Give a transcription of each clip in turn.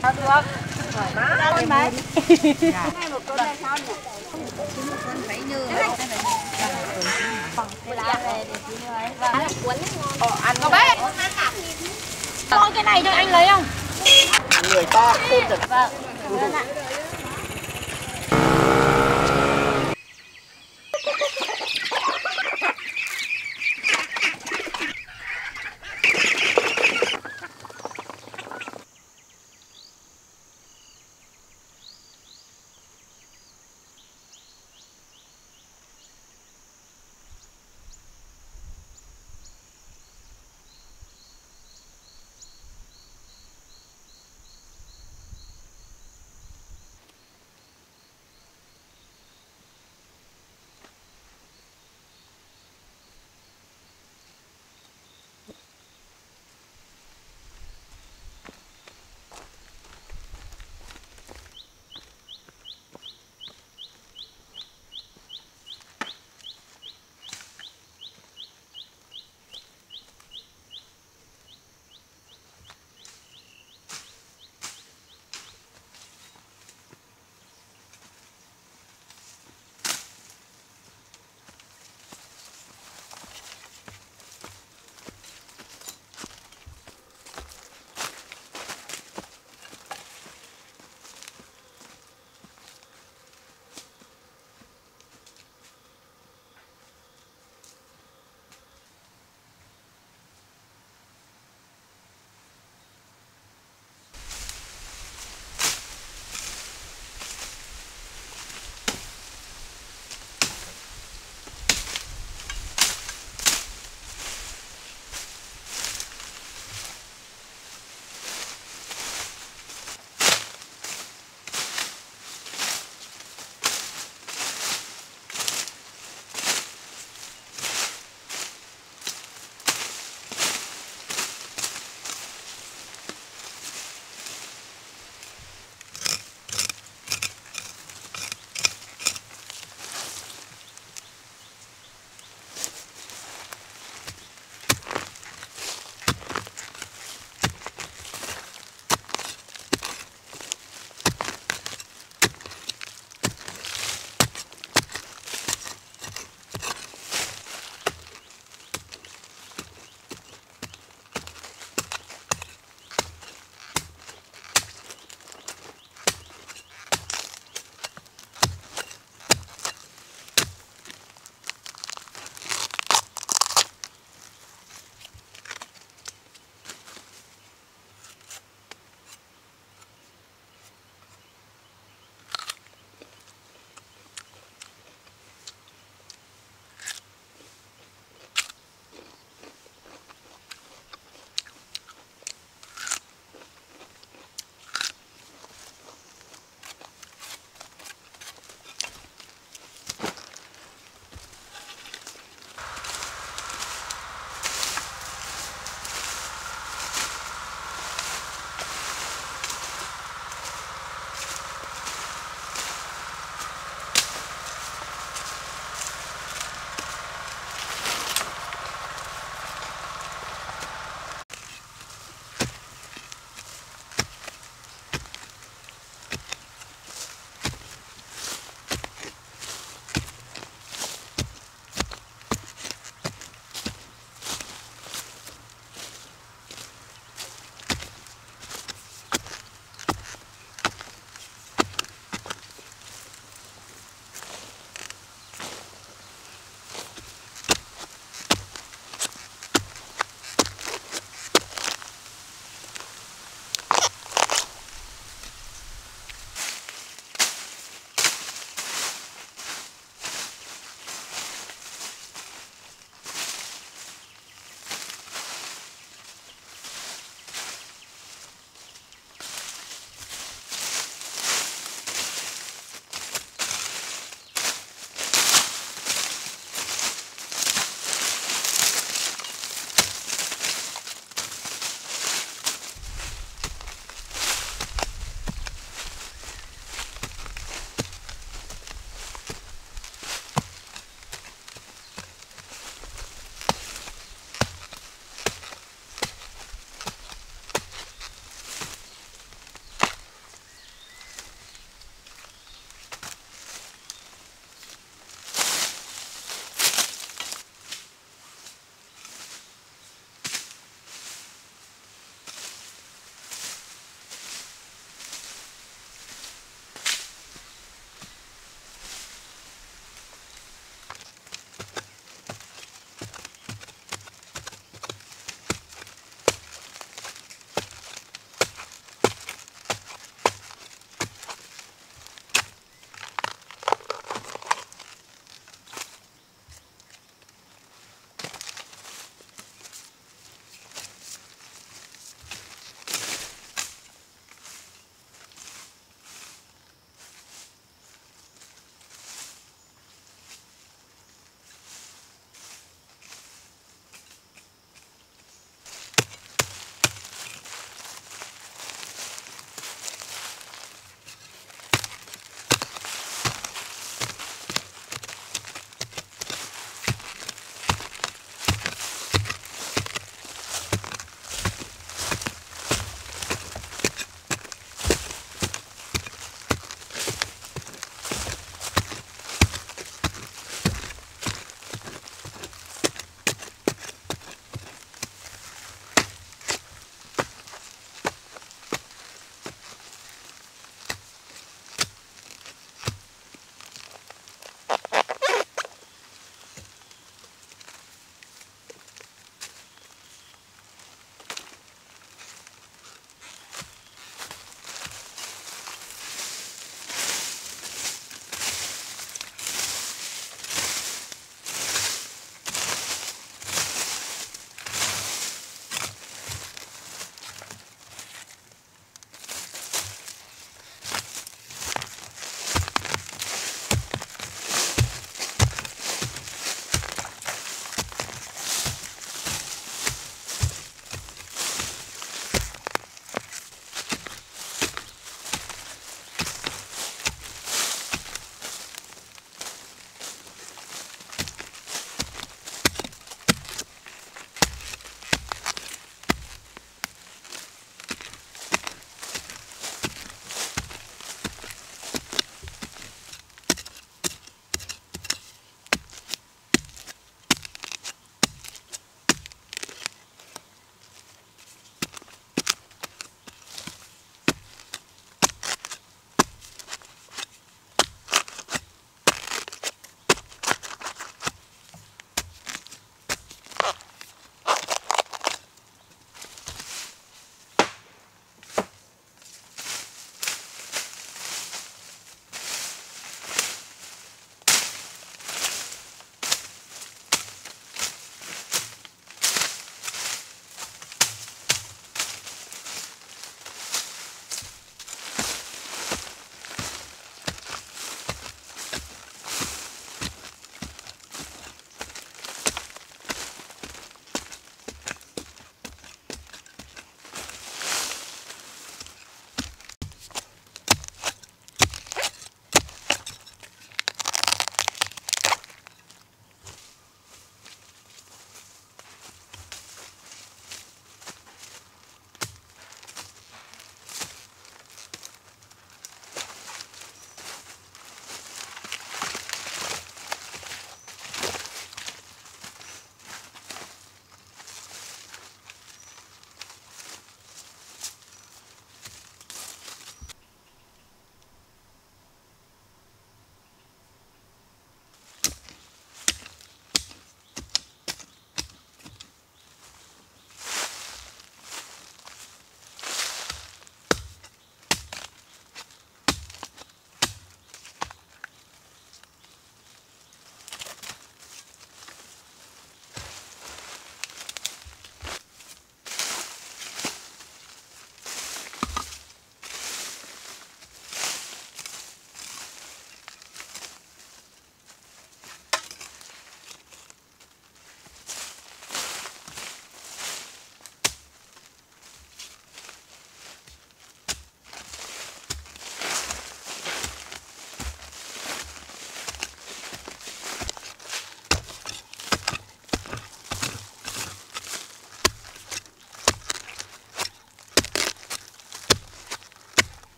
Sao được? Thoải mái mấy. Ngay một con này sao nhỉ? Một con phải như vậy. Ăn ngon bé. Con cái này cho anh lấy không? Người to khôn được. Vâng. Vâng ạ.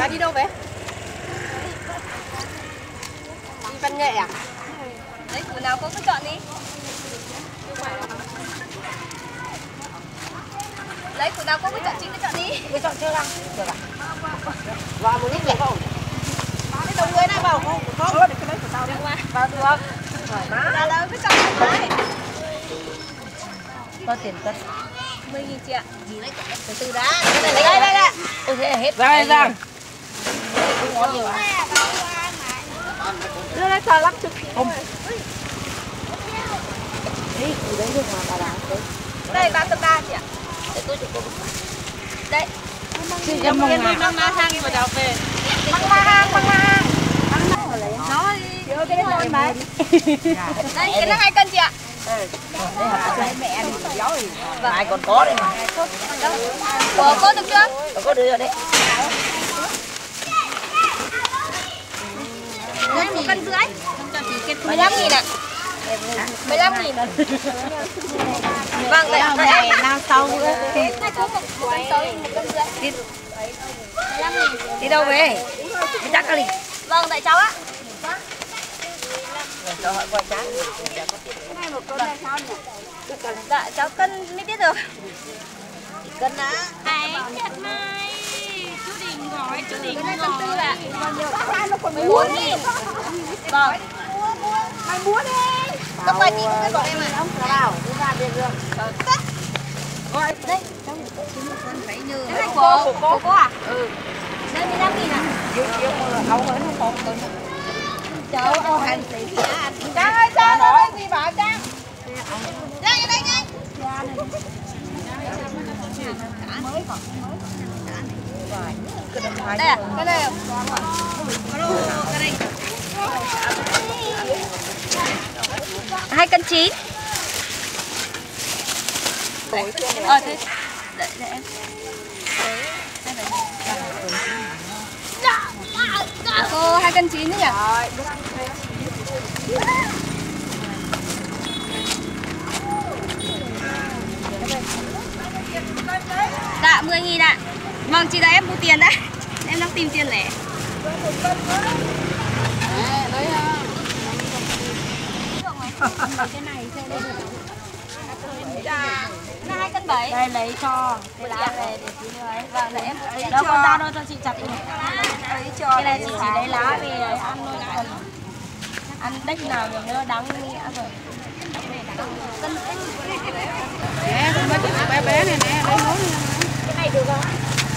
Bà đi đâu vậy? Đi văn nghệ à? Đấy, của nào cô cứ chọn đi. Lấy của nào cô cứ chọn, chị cứ chọn đi. Cứ chọn chưa lăng. Được ạ. Vào một ít nhỉ? Cái đồng người này vào không? Không. Để cái đấy của tao đi. Vào được. Thoải mái. Ra đâu cứ chọn thoải mái. Có tiền cân. 10.000 chị ạ. Từ từ đã. Đây đây. Ôi thế là hết. Ra ra. Không ngon nhiều à? Đưa lên chờ lắc chụp. Không. Đấy, từ đấy được mà bà đá. Đây 330 chị ạ. Để tôi chụp cô. Đây. Chị cho mong à. Mang ma hang mà đào về. Mang ma hang. Nó đi. Cái đấy thôi mà. Đây, cái nó 2 cân chị ạ. Đây mẹ ăn béo thì ai còn có đây mà. Của cô được chưa? Có đưa rồi đấy. Đây 1,5 cân. 15.000 ạ. 15.000 ạ. Vâng, đây này nào sau nữa. Này cô 1,6 1,5 cân. Đi đâu về? Đi chắc đi. Vâng, tại cháu á. Cho họ qua trái. Cái này 1 cân hay sao nhỉ? Dạ, cháu cân mới biết được. Cân á. Hãy nhận mai. Chú Đình gói, chú Đình Cái này gói. cân 4 ạ. 14.000. Vâng. Mày muốn đi. Các bạn chị cũng biết gọi em ạ. Không vào, cứ ra bên đường. Gọi đây. Cái này của cô à? Ừ. Đây 15.000 ạ. Chiều áo mới nó không cân. Cháu có hành tỷ giá. Trang ơi, Trang ơi, gì bảo Trang? Đây đây nhanh. Đây à? Cái này à? Cái này. 2,9 cân. Thế để em. Cô 2,9 cân nữa nhỉ? Dạ 10.000 ạ. Vâng, chị đã em mua tiền đấy. Em đang tìm tiền lẻ. Cái này sẽ lên được. Dạ. Nó 2,7 cân. Đây lấy cho. Để lá về để tí nữa ấy. Vâng, để em ấy Đâu cho. con ra đâu cho chị chặt đi. Ấy cho. Cái này chị chỉ lấy lá về ăn thôi, còn ăn đếch nào nhiều nữa đắng nghĩa rồi. Nè, con mấy cái bé bé này nè, lấy mối này. Cái này được không?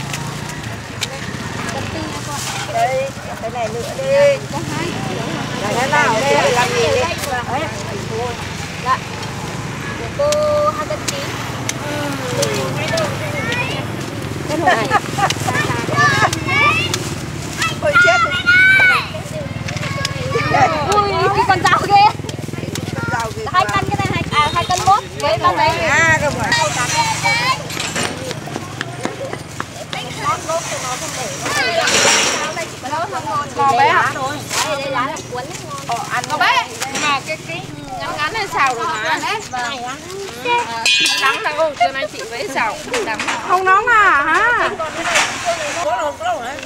Đây, cái này nữa đi. Là cái nào đây? Làm gì đi? Dạ. Cô 2,9 cân. Cái này. Ôi chết. Ui, cái con dao ghê. 2 cân cái này 2 cân 1 với con đấy. À, cơ mà. Ngò bé hả? Đây lá này cuốn ngon. Ăn Ngò bé. Mà cái ngắn ngắn này xào rồi mà. Đắng là cô, trưa nay chị với xào đắng. không nóng à hả? Có đâu đấy.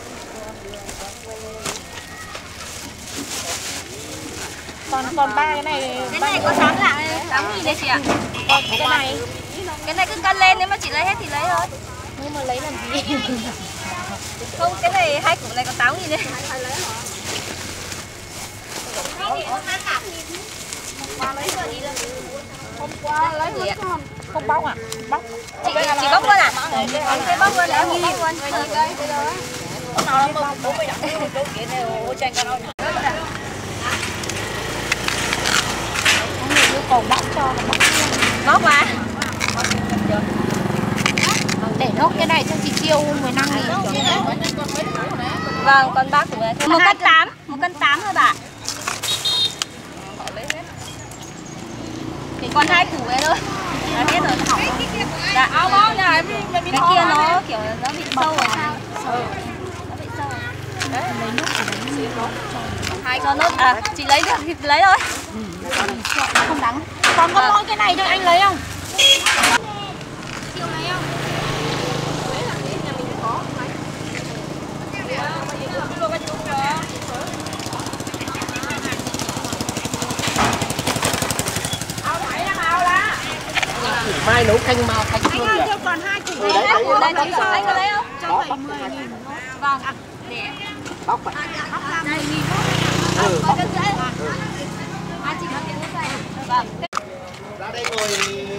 Còn ba cái này. Cái này có sáng lạ 8.000 đấy chị ạ. Còn cái này Cái cứ cân lên, nếu mà chị lấy hết thì lấy thôi. Nhưng mà lấy làm gì? Không, cái này 2 củ này có 8.000 đấy. hôm qua lấy Gì ạ? không bóc à? Bóc. Chị bóc luôn à? Thế bóc luôn, em bóc luôn. Con nào nó bố mới đặt cái kia này ô chanh con nào. Yêu cầu bóc cho nó bóc. Bóc mà. Để nốt cái này cho chị Chiêu 15.000. Vâng, con 3 củ này. 1,8 cân. 1,8 cân thôi bà. Thì còn 2 củ này thôi. Là hết rồi, hỏng. Dạ. Áo bó nhà em Cái kia nó kiểu nó bị sâu rồi sao? Nó bị sâu. lấy nước của Hai cho nốt à, chị lấy được thì lấy thôi. không đắng. Còn có mỗi cái này thôi, anh lấy không? Chiều lấy không? mai nấu canh mà canh xương Anh ơi, nhỉ? còn 2 củ Đấy, đấy. đấy, Đây, đấy, anh có lấy không? Đó, Cho 70.000. Vâng. Để bóc vậy. bóc ra 10.000. Ừ, bóc. Cân rưỡi. À, chỉ có tiền nước này. Vâng. Ra đây ngồi.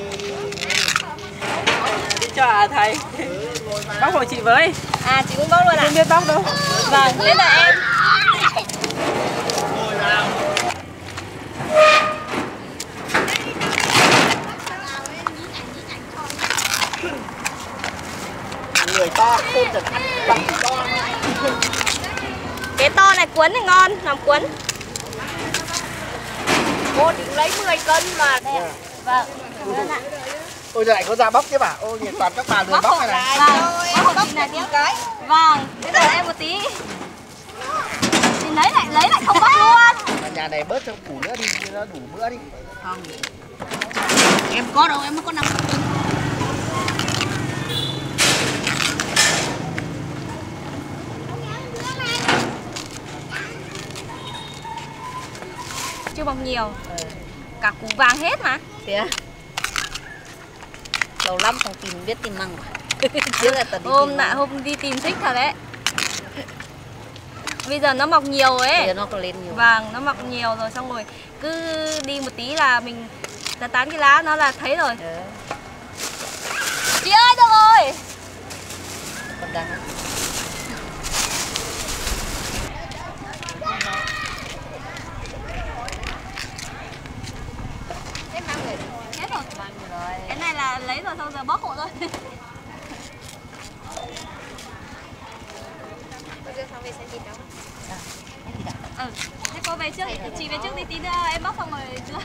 Đi cho à thầy. Bóc hộ chị với. À, chị cũng bóc luôn à? Không biết bóc đâu. Vâng, thế là em. Ngồi vào. Người to không được ăn bằng to. Cái to này cuốn thì ngon, làm cuốn. Cô thì cũng lấy 10 cân mà. Đây ạ. Vâng. Ôi giờ lại có ra bóc chứ bà. Ôi nhìn toàn các bà lười bóc này này. Vâng. Bóc này tiếng cái. Vâng. Bây giờ em một tí. Thì lấy lại không bóc luôn. Ở nhà này bớt trong củ nữa đi, nó đủ bữa đi. Không. Em có đâu, em mới có 5 cân. Chưa bọc nhiều. Cả củ vàng hết mà. Thế à? Lâu lắm không biết tìm măng. Trước là tận đi Hôm đi tìm thích thật đấy. Bây giờ nó mọc nhiều ấy. giờ nó còn lên nhiều. Vâng, nó mọc nhiều rồi, xong rồi cứ đi một tí là mình tán cái lá nó là thấy rồi. Chị ơi, được rồi. Còn đang Hết rồi. Cái này là lấy rồi, xong giờ bóc hộ thôi. Thế cô về trước, chị về trước đi, tí nữa em bóc xong rồi đưa.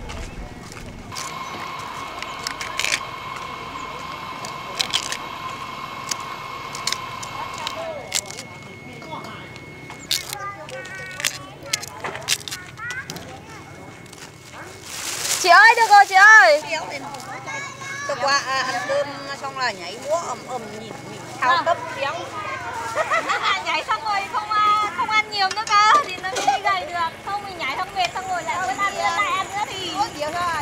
Chị ơi, được rồi chị ơi. tôi qua ăn cơm xong là nhảy múa nhìn thao tấp kéo. Nhảy xong rồi không ăn nhiều nữa cơ thì nó mới đi gầy được. Không mình nhảy không mệt xong rồi lại quên ăn nữa, lại ăn nữa thì nhiều rồi.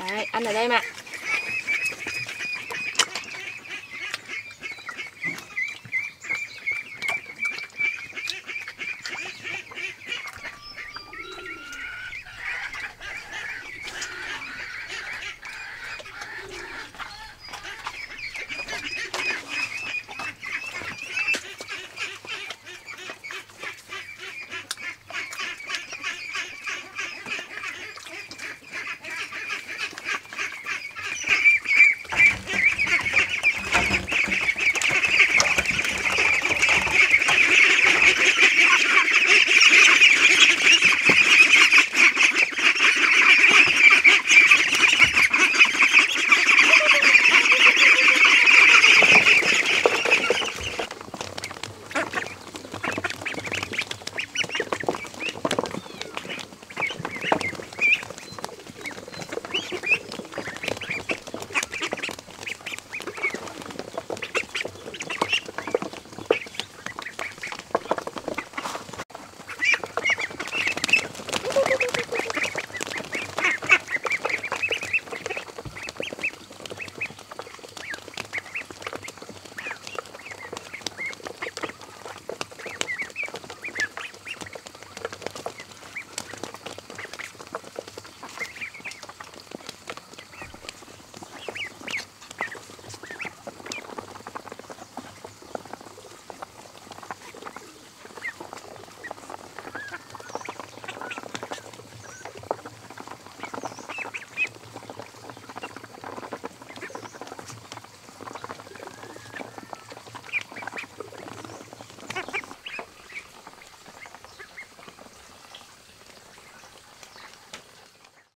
Đấy, ăn ở đây mà.